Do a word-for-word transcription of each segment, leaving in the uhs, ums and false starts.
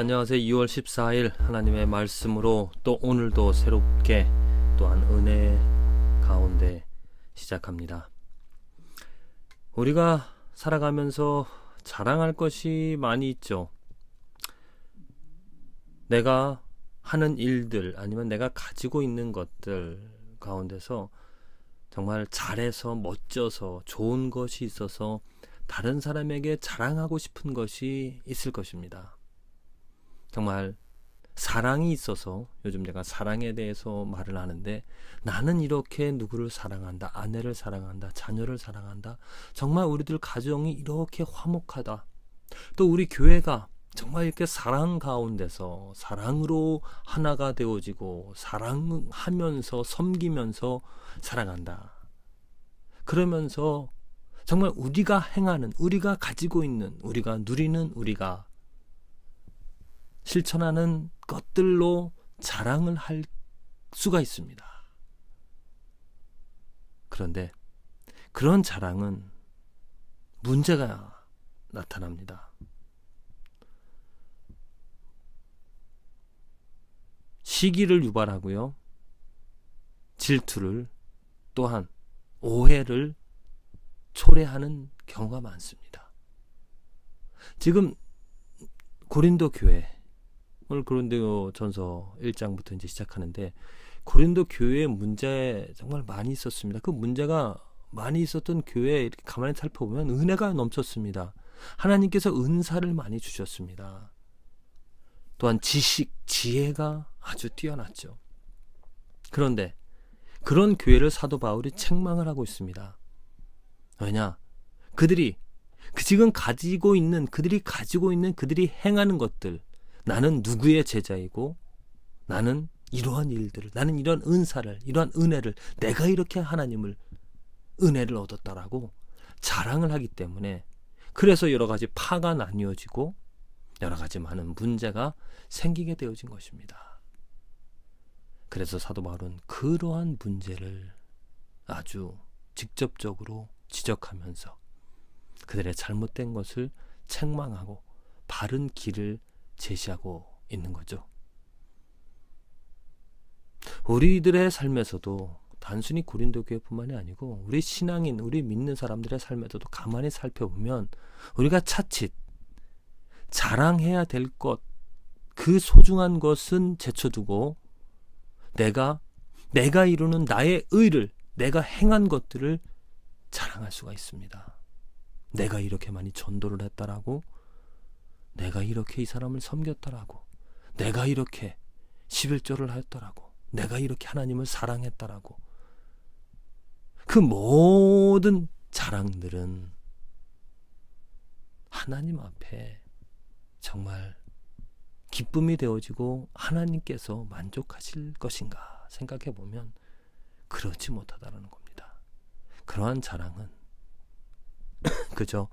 안녕하세요. 이월 십사일 하나님의 말씀으로 또 오늘도 새롭게 또한 은혜 가운데 시작합니다. 우리가 살아가면서 자랑할 것이 많이 있죠. 내가 하는 일들 아니면 내가 가지고 있는 것들 가운데서 정말 잘해서 멋져서 좋은 것이 있어서 다른 사람에게 자랑하고 싶은 것이 있을 것입니다. 정말 사랑이 있어서 요즘 제가 사랑에 대해서 말을 하는데 나는 이렇게 누구를 사랑한다, 아내를 사랑한다, 자녀를 사랑한다, 정말 우리들 가정이 이렇게 화목하다, 또 우리 교회가 정말 이렇게 사랑 가운데서 사랑으로 하나가 되어지고 사랑하면서 섬기면서 살아간다. 그러면서 정말 우리가 행하는, 우리가 가지고 있는, 우리가 누리는, 우리가 실천하는 것들로 자랑을 할 수가 있습니다. 그런데 그런 자랑은 문제가 나타납니다. 시기를 유발하고요, 질투를 또한 오해를 초래하는 경우가 많습니다. 지금 고린도 교회, 오늘 고린도 전서 일 장부터 이제 시작하는데 고린도 교회에 문제 정말 많이 있었습니다. 그 문제가 많이 있었던 교회에 이렇게 가만히 살펴보면 은혜가 넘쳤습니다. 하나님께서 은사를 많이 주셨습니다. 또한 지식, 지혜가 아주 뛰어났죠. 그런데 그런 교회를 사도 바울이 책망을 하고 있습니다. 왜냐? 그들이 그 지금 가지고 있는, 그들이 가지고 있는, 그들이 행하는 것들, 나는 누구의 제자이고 나는 이러한 일들을, 나는 이러한 은사를, 이러한 은혜를, 내가 이렇게 하나님을 은혜를 얻었다라고 자랑을 하기 때문에, 그래서 여러 가지 파가 나뉘어지고 여러 가지 많은 문제가 생기게 되어진 것입니다. 그래서 사도 바울은 그러한 문제를 아주 직접적으로 지적하면서 그들의 잘못된 것을 책망하고 바른 길을 제시하고 있는 거죠. 우리들의 삶에서도 단순히 고린도 교회뿐만이 아니고 우리 신앙인, 우리 믿는 사람들의 삶에서도 가만히 살펴보면 우리가 차칫 자랑해야 될 것, 그 소중한 것은 제쳐두고 내가 내가 이루는 나의 의를, 내가 행한 것들을 자랑할 수가 있습니다. 내가 이렇게 많이 전도를 했다라고, 내가 이렇게 이 사람을 섬겼다라고, 내가 이렇게 십일조를 했다라고, 내가 이렇게 하나님을 사랑했다라고, 그 모든 자랑들은 하나님 앞에 정말 기쁨이 되어지고 하나님께서 만족하실 것인가 생각해 보면 그렇지 못하다라는 겁니다. 그러한 자랑은 그저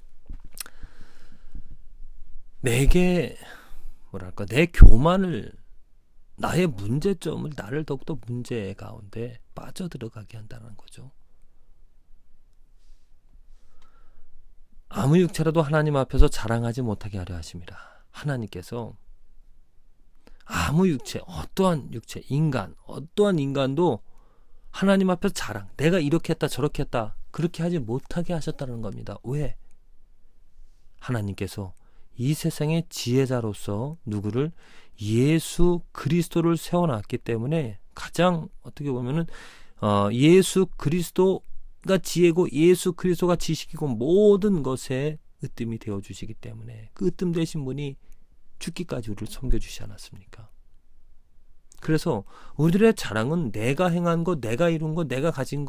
내게 뭐랄까 내 교만을, 나의 문제점을, 나를 더욱더 문제 가운데 빠져들어가게 한다는 거죠. 아무 육체라도 하나님 앞에서 자랑하지 못하게 하려 하심이라. 하나님께서 아무 육체, 어떠한 육체, 인간, 어떠한 인간도 하나님 앞에서 자랑, 내가 이렇게 했다 저렇게 했다 그렇게 하지 못하게 하셨다는 겁니다. 왜? 하나님께서 이 세상의 지혜자로서 누구를? 예수 그리스도를 세워놨기 때문에 가장 어떻게 보면은 어, 예수 그리스도가 지혜고 예수 그리스도가 지식이고 모든 것에 으뜸이 되어주시기 때문에 그 으뜸 되신 분이 죽기까지 우리를 섬겨주시지 않았습니까? 그래서 우리들의 자랑은 내가 행한 것, 내가 이룬 것, 내가 가진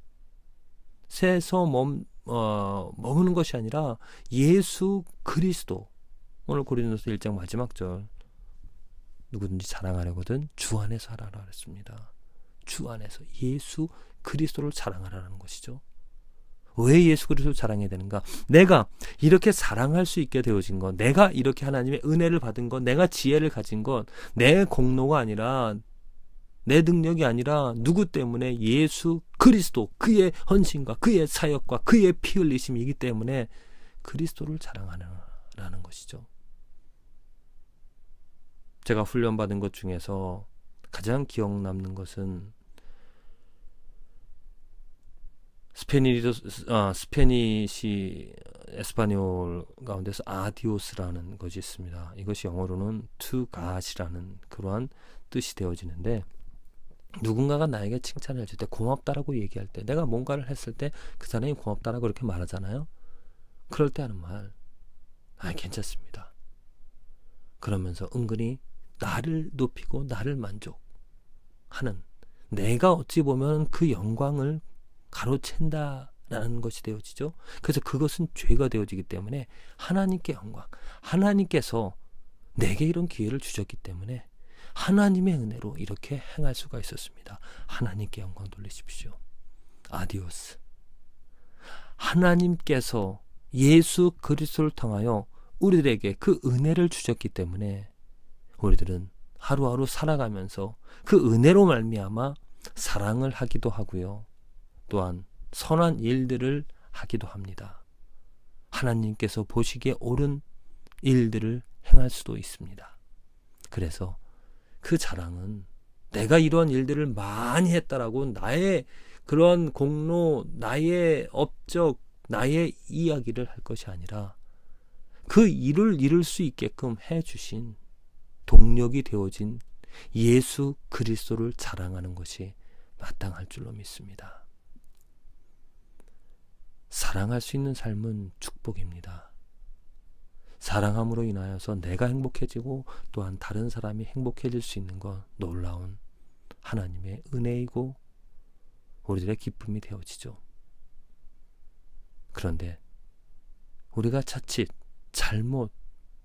것에서 멈, 어, 머무는 것이 아니라 예수 그리스도, 오늘 고린도서 일 장 마지막 절, 누구든지 자랑하려거든 주 안에서 하라라 했습니다. 주 안에서 예수 그리스도를 자랑하라는 것이죠. 왜 예수 그리스도를 자랑해야 되는가? 내가 이렇게 사랑할 수 있게 되어진 것, 내가 이렇게 하나님의 은혜를 받은 것, 내가 지혜를 가진 것, 내 공로가 아니라, 내 능력이 아니라 누구 때문에? 예수 그리스도, 그의 헌신과 그의 사역과 그의 피 흘리심이기 때문에 그리스도를 자랑하라는 것이죠. 제가 훈련받은 것 중에서 가장 기억 남는 것은 스페니도, 아, 스페니시 에스파뇰 가운데서 아디오스라는 것이 있습니다. 이것이 영어로는 to God이라는 그러한 뜻이 되어지는데, 누군가가 나에게 칭찬을 해줄 때, 고맙다라고 얘기할 때, 내가 뭔가를 했을 때 그 사람이 고맙다라고 이렇게 말하잖아요. 그럴 때 하는 말, 아, 괜찮습니다. 그러면서 은근히 나를 높이고 나를 만족하는, 내가 어찌 보면 그 영광을 가로챈다라는 것이 되어지죠. 그래서 그것은 죄가 되어지기 때문에 하나님께 영광, 하나님께서 내게 이런 기회를 주셨기 때문에 하나님의 은혜로 이렇게 행할 수가 있었습니다. 하나님께 영광 돌리십시오. 아디오스. 하나님께서 예수 그리스도를 통하여 우리들에게 그 은혜를 주셨기 때문에 우리들은 하루하루 살아가면서 그 은혜로 말미암아 사랑을 하기도 하고요. 또한 선한 일들을 하기도 합니다. 하나님께서 보시기에 옳은 일들을 행할 수도 있습니다. 그래서 그 자랑은 내가 이러한 일들을 많이 했다라고 나의 그런 공로, 나의 업적, 나의 이야기를 할 것이 아니라 그 일을 이룰 수 있게끔 해주신 동력이 되어진 예수 그리스도를 자랑하는 것이 마땅할 줄로 믿습니다. 사랑할 수 있는 삶은 축복입니다. 사랑함으로 인하여서 내가 행복해지고 또한 다른 사람이 행복해질 수 있는 건 놀라운 하나님의 은혜이고 우리들의 기쁨이 되어지죠. 그런데 우리가 자칫 잘못된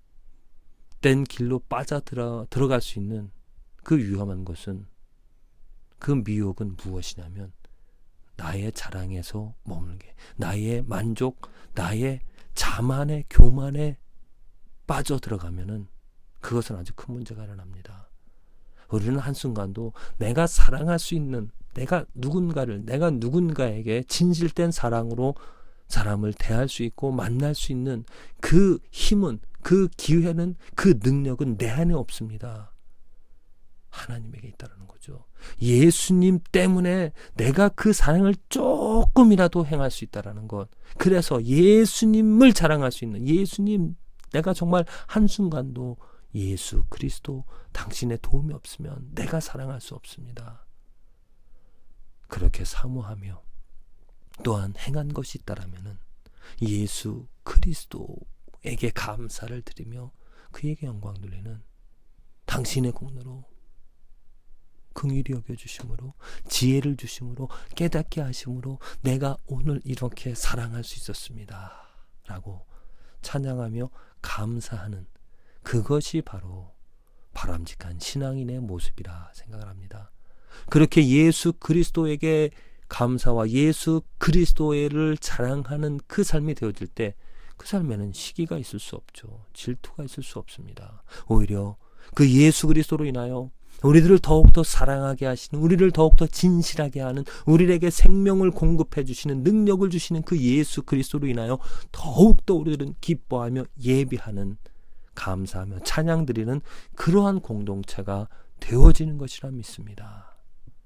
길로 빠져들어 들어갈 수 있는 그 위험한 것은, 그 미혹은 무엇이냐면 나의 자랑에서 머물게, 나의 만족, 나의 자만의 교만에 빠져 들어가면은 그것은 아주 큰 문제가 일어납니다. 우리는 한순간도 내가 사랑할 수 있는, 내가 누군가를, 내가 누군가에게 진실된 사랑으로 사람을 대할 수 있고 만날 수 있는 그 힘은, 그 기회는, 그 능력은 내 안에 없습니다. 하나님에게 있다는 거죠. 예수님 때문에 내가 그 사랑을 조금이라도 행할 수 있다는 것. 그래서 예수님을 자랑할 수 있는, 예수님, 내가 정말 한순간도 예수 그리스도 당신의 도움이 없으면 내가 사랑할 수 없습니다. 그렇게 사모하며 또한 행한 것이 있다라면은 예수 그리스도에게 감사를 드리며 그에게 영광 돌리는, 당신의 공로로 긍휼히 여겨주심으로, 지혜를 주심으로, 깨닫게 하심으로 내가 오늘 이렇게 사랑할 수 있었습니다 라고 찬양하며 감사하는, 그것이 바로 바람직한 신앙인의 모습이라 생각을 합니다. 그렇게 예수 그리스도에게 감사와 예수 그리스도를 자랑하는 그 삶이 되어질 때 그 삶에는 시기가 있을 수 없죠. 질투가 있을 수 없습니다. 오히려 그 예수 그리스도로 인하여 우리들을 더욱더 사랑하게 하시는, 우리를 더욱더 진실하게 하는, 우리에게 생명을 공급해 주시는, 능력을 주시는 그 예수 그리스도로 인하여 더욱더 우리들은 기뻐하며 예비하는, 감사하며 찬양드리는 그러한 공동체가 되어지는 것이라 믿습니다.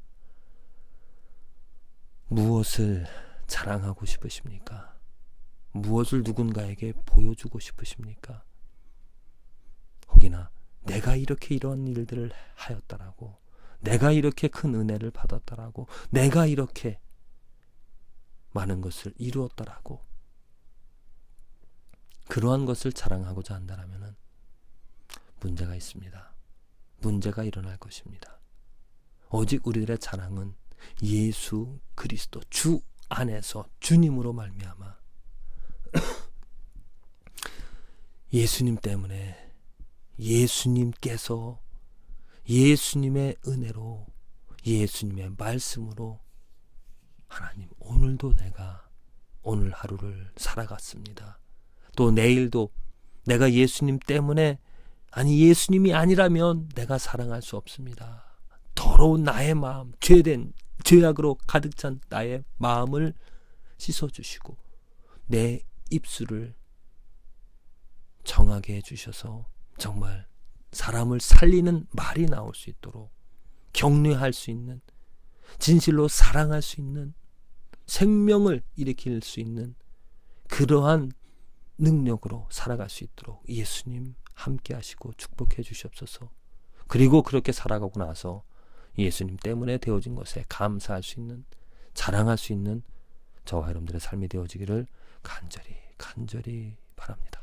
무엇을 자랑하고 싶으십니까? 무엇을 누군가에게 보여주고 싶으십니까? 혹이나 내가 이렇게 이런 일들을 하였다라고, 내가 이렇게 큰 은혜를 받았다라고, 내가 이렇게 많은 것을 이루었다라고, 그러한 것을 자랑하고자 한다면 문제가 있습니다. 문제가 일어날 것입니다. 오직 우리들의 자랑은 예수 그리스도 주 안에서 주님으로 말미암아 예수님 때문에, 예수님께서 예수님의 은혜로, 예수님의 말씀으로 하나님 오늘도 내가 오늘 하루를 살아갔습니다. 또 내일도 내가 예수님 때문에, 아니 예수님이 아니라면 내가 사랑할 수 없습니다. 더러운 나의 마음, 죄된 죄악으로 가득 찬 나의 마음을 씻어주시고 내 입술을 정하게 해주셔서 정말 사람을 살리는 말이 나올 수 있도록 격려할 수 있는, 진실로 사랑할 수 있는, 생명을 일으킬 수 있는 그러한 능력으로 살아갈 수 있도록 예수님 함께 하시고 축복해 주시옵소서. 그리고 그렇게 살아가고 나서 예수님 때문에 되어진 것에 감사할 수 있는, 자랑할 수 있는 저와 여러분들의 삶이 되어지기를 간절히 간절히 바랍니다.